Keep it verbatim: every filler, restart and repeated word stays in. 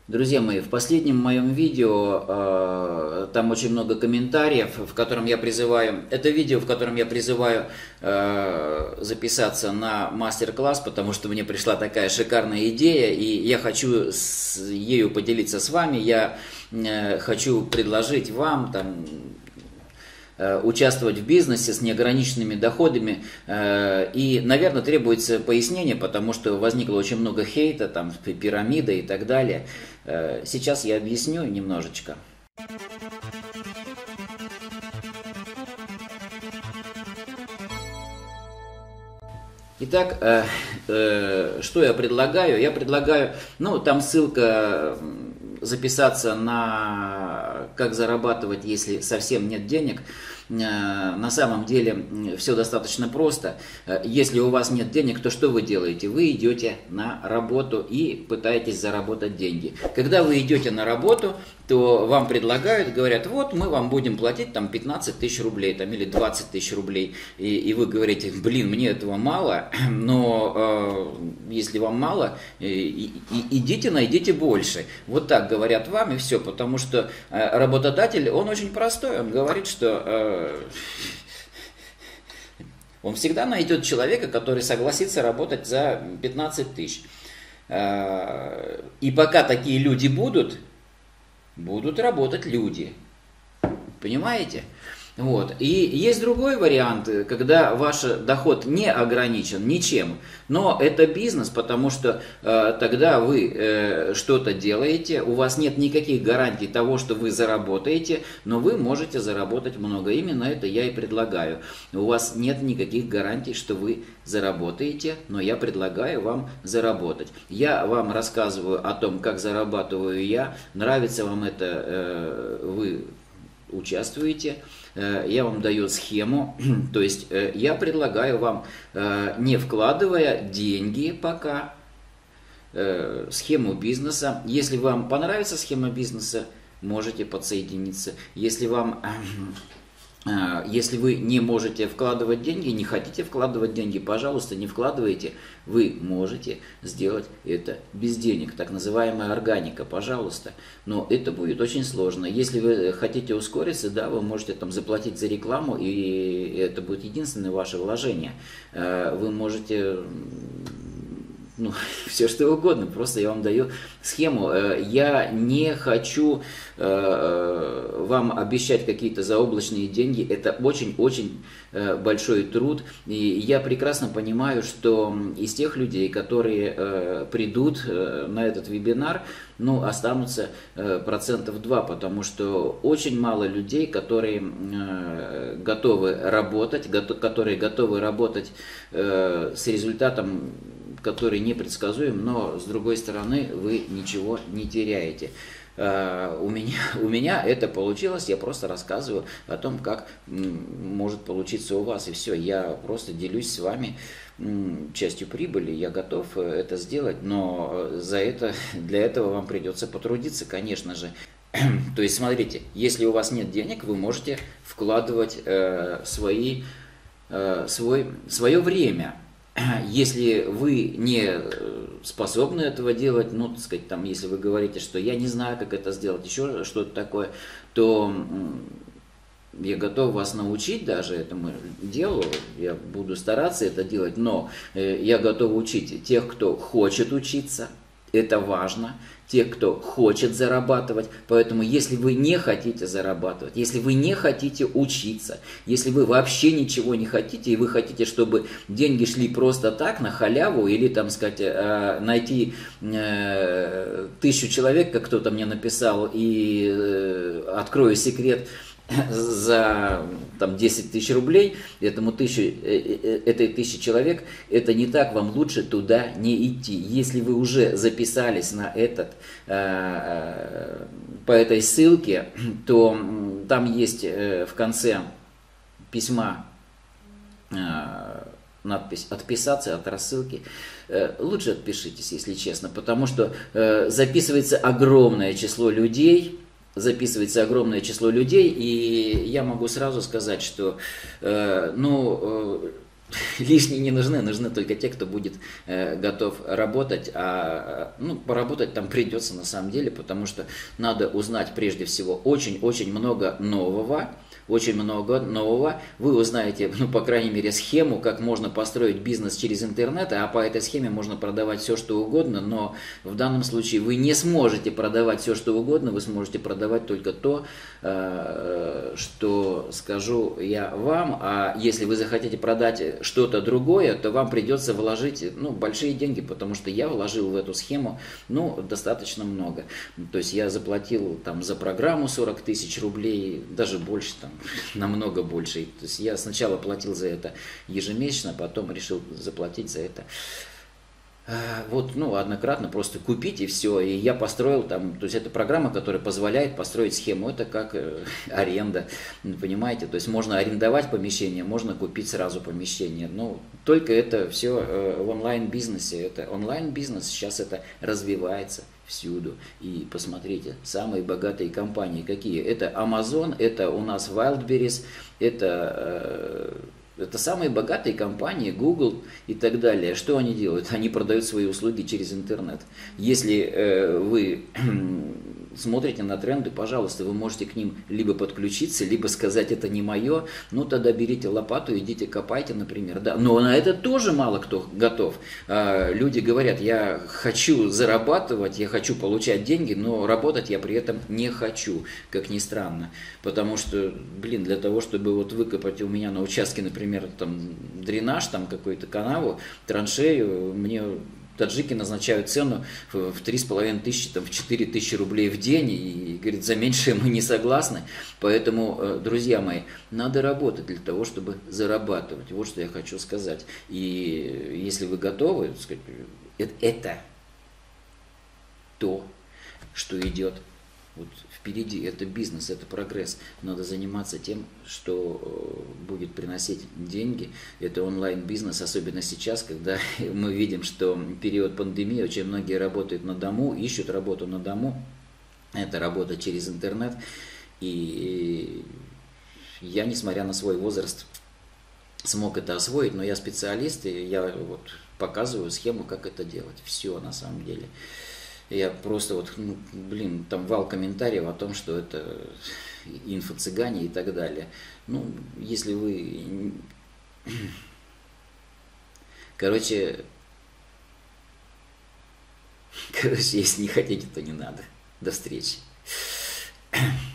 Друзья мои, в последнем моем видео, э, там очень много комментариев, в котором я призываю, это видео, в котором я призываю э, записаться на мастер-класс, потому что мне пришла такая шикарная идея, и я хочу с, ею поделиться с вами, я э, хочу предложить вам там участвовать в бизнесе с неограниченными доходами. И, наверное, требуется пояснение, потому что возникло очень много хейта, там, пирамида и так далее. Сейчас я объясню немножечко. Итак, что я предлагаю? Я предлагаю, ну, там ссылка записаться на как зарабатывать, если совсем нет денег. На самом деле все достаточно просто. Если у вас нет денег, то что вы делаете? Вы идете на работу и пытаетесь заработать деньги. Когда вы идете на работу, то вам предлагают, говорят, вот мы вам будем платить там пятнадцать тысяч рублей там, или двадцать тысяч рублей. И, и вы говорите, блин, мне этого мало, но э, если вам мало, э, и, и, идите найдите больше. Вот так говорят вам и все, потому что э, работодатель, он очень простой, он говорит, что э, он всегда найдет человека, который согласится работать за пятнадцать тысяч. Э, и пока такие люди будут, будут работать люди. Понимаете? Вот. И есть другой вариант, когда ваш доход не ограничен ничем, но это бизнес, потому что э, тогда вы э, что-то делаете, у вас нет никаких гарантий того, что вы заработаете, но вы можете заработать много. Именно это я и предлагаю. У вас нет никаких гарантий, что вы заработаете, но я предлагаю вам заработать. Я вам рассказываю о том, как зарабатываю я, нравится вам это, э, вы участвуете. Я вам даю схему, то есть я предлагаю вам, не вкладывая деньги пока, схему бизнеса. Если вам понравится схема бизнеса, можете подсоединиться. Если вам... Если вы не можете вкладывать деньги, не хотите вкладывать деньги, пожалуйста, не вкладывайте. Вы можете сделать это без денег, так называемая органика, пожалуйста. Но это будет очень сложно. Если вы хотите ускориться, да, вы можете там заплатить за рекламу, и это будет единственное ваше вложение. Вы можете... Ну, все что угодно, просто я вам даю схему. Я не хочу э, вам обещать какие-то заоблачные деньги, это очень-очень э, большой труд, и я прекрасно понимаю, что из тех людей, которые э, придут э, на этот вебинар, ну, останутся э, процентов два, потому что очень мало людей, которые э, готовы работать, го- которые готовы работать э, с результатом, который непредсказуем, но с другой стороны вы ничего не теряете. Uh, у меня, у меня это получилось, я просто рассказываю о том, как м, может получиться у вас, и все. Я просто делюсь с вами м, частью прибыли, я готов это сделать, но за это, для этого вам придется потрудиться, конечно же. То есть, смотрите, если у вас нет денег, вы можете вкладывать э, свои, э, свой, свое время. Если вы не способны этого делать, ну, так сказать, там, если вы говорите, что я не знаю, как это сделать, еще что-то такое, то я готов вас научить даже этому делу, я буду стараться это делать, но я готов учить тех, кто хочет учиться, это важно, тех, кто хочет зарабатывать. Поэтому, если вы не хотите зарабатывать, если вы не хотите учиться, если вы вообще ничего не хотите, и вы хотите, чтобы деньги шли просто так, на халяву, или, там, сказать, найти тысячу человек, как кто-то мне написал, и открою секрет, за там, десять тысяч рублей, этому тысячу, этой тысячи человек, это не так, вам лучше туда не идти. Если вы уже записались на этот, по этой ссылке, то там есть в конце письма надпись «Отписаться от рассылки». Лучше отпишитесь, если честно, потому что записывается огромное число людей, записывается огромное число людей, и я могу сразу сказать, что, э, ну, лишние не нужны, нужны только те, кто будет э, готов работать, а ну, поработать там придется на самом деле, потому что надо узнать прежде всего очень-очень много нового, очень много нового. Вы узнаете, ну, по крайней мере, схему, как можно построить бизнес через интернет, а по этой схеме можно продавать все, что угодно, но в данном случае вы не сможете продавать все, что угодно, вы сможете продавать только то, что скажу я вам, а если вы захотите продать что-то другое, то вам придется вложить, ну, большие деньги, потому что я вложил в эту схему, ну, достаточно много. То есть я заплатил там за программу сорок тысяч рублей, даже больше, там, намного больше. То есть я сначала платил за это ежемесячно, потом решил заплатить за это вот, ну, однократно просто купить и все. И я построил там, то есть это программа, которая позволяет построить схему. Это как э, аренда, понимаете? То есть можно арендовать помещение, можно купить сразу помещение. Но только это все э, в онлайн-бизнесе. Это онлайн-бизнес, сейчас это развивается всюду. И посмотрите, самые богатые компании какие? Это Amazon, это у нас Wildberries, это... Э, Это самые богатые компании, Google и так далее. Что они делают? Они продают свои услуги через интернет. Если э, вы смотрите на тренды, пожалуйста, вы можете к ним либо подключиться, либо сказать, это не мое, ну тогда берите лопату, идите копайте, например. Да. Но на это тоже мало кто готов. А, люди говорят, я хочу зарабатывать, я хочу получать деньги, но работать я при этом не хочу, как ни странно. Потому что, блин, для того, чтобы вот выкопать у меня на участке, например, там дренаж, там какую-то канаву, траншею, мне... Таджики назначают цену в три с половиной тысячи, там, в четыре тысячи рублей в день, и, говорит, за меньшее мы не согласны. Поэтому, друзья мои, надо работать для того, чтобы зарабатывать. Вот что я хочу сказать. И если вы готовы, так сказать, это то, что идет вот впереди, это бизнес, это прогресс. Надо заниматься тем, что будет приносить деньги. Это онлайн-бизнес, особенно сейчас, когда мы видим, что период пандемии, очень многие работают на дому, ищут работу на дому. Это работа через интернет. И я, несмотря на свой возраст, смог это освоить, но я специалист, и я вот показываю схему, как это делать. Все на самом деле. Я просто вот, ну, блин, там вал комментариев о том, что это инфо-цыгане и так далее. Ну, если вы... Короче, короче, если не хотите, то не надо. До встречи.